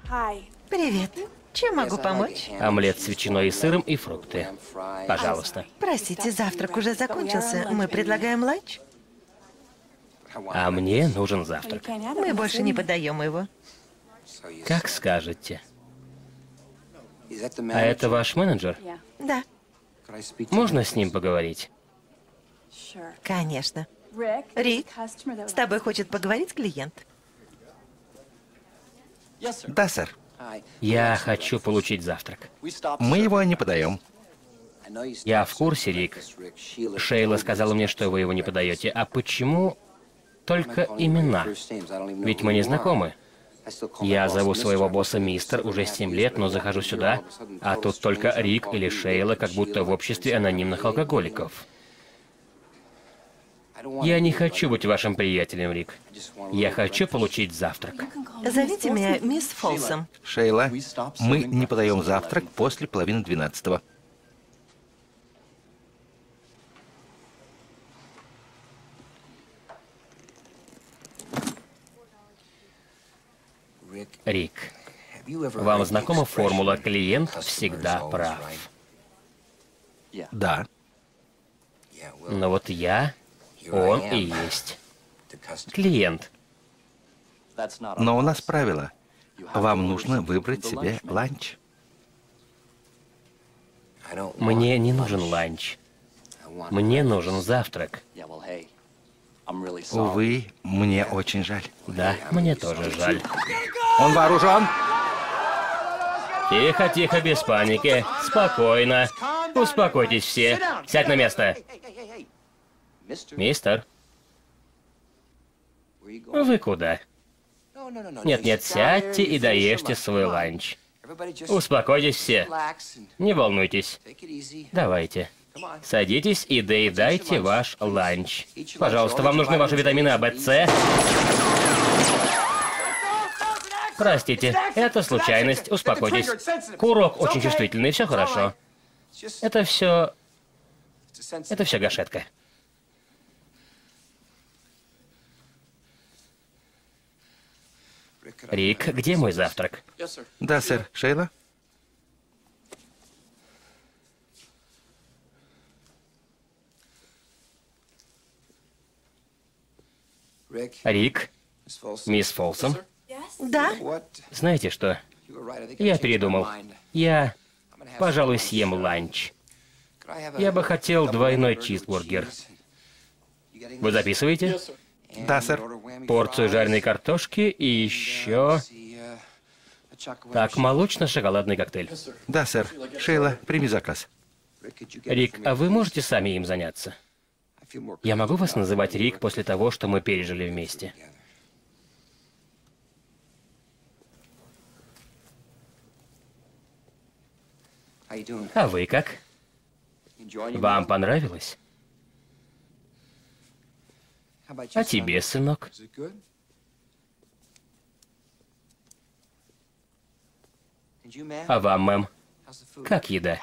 Привет. Чем могу помочь? Омлет с ветчиной и сыром и фрукты. Пожалуйста. Простите, завтрак уже закончился. Мы предлагаем ланч. А мне нужен завтрак. Мы больше не подаем его. Как скажете. А это ваш менеджер? Да, Можно с ним поговорить? конечно. Рик, с тобой хочет поговорить клиент. Да, сэр. Я хочу получить завтрак. Мы его не подаем. Я в курсе, Рик. Шейла сказала мне, что вы его не подаете. А почему только имена? Ведь мы не знакомы. Я зову своего босса мистер уже 7 лет, но захожу сюда, а тут только Рик или Шейла, как будто в обществе анонимных алкоголиков. Я не хочу быть вашим приятелем, Рик. Я хочу получить завтрак. Зовите меня мисс Фолсом. Шейла, мы не подаем завтрак после 11:30. Рик, вам знакома формула «клиент всегда прав»? Да. Но вот я, он и есть клиент. Но у нас правило. Вам нужно выбрать себе ланч. Мне не нужен ланч. Мне нужен завтрак. Увы, мне очень жаль. Да, мне тоже жаль. Он вооружен? Тихо, тихо, без паники. Спокойно. Успокойтесь все. Сядь на место. Мистер, вы куда? Нет-нет, сядьте и доешьте свой ланч. Успокойтесь все. Не волнуйтесь. Давайте. Садитесь и доедайте ваш ланч. Пожалуйста, вам нужны ваши витамины А, В, С. Простите, это случайность. Успокойтесь. Курок очень чувствительный, все хорошо. Это все гашетка. Рик, где мой завтрак? Да, сэр. Шейла? Рик, мисс Фолсом. Да? Знаете что? Я передумал. Я, пожалуй, съем ланч. Я бы хотел двойной чизбургер. Вы записываете? Да, сэр. Порцию жареной картошки и еще... Так, молочно-шоколадный коктейль. Да, сэр. Шейла, прими заказ. Рик, а вы можете сами им заняться? Я могу вас называть Рик после того, что мы пережили вместе? А вы как? Вам понравилось? А тебе, сынок? А вам, мэм? Как еда?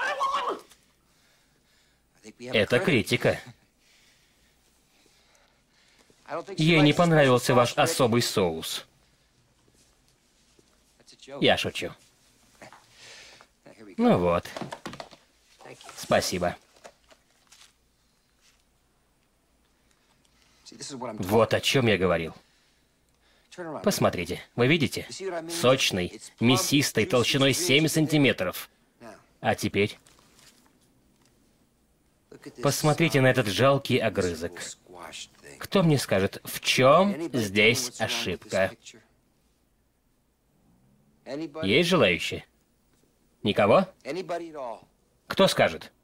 Это критика. Ей не понравился ваш особый соус. Я шучу. Ну вот. Спасибо. Вот о чем я говорил. Посмотрите, вы видите? Сочный, мясистый, толщиной 7 сантиметров. А теперь... Посмотрите на этот жалкий огрызок. Кто мне скажет, в чем здесь ошибка? Есть желающие? Никого? Кто скажет?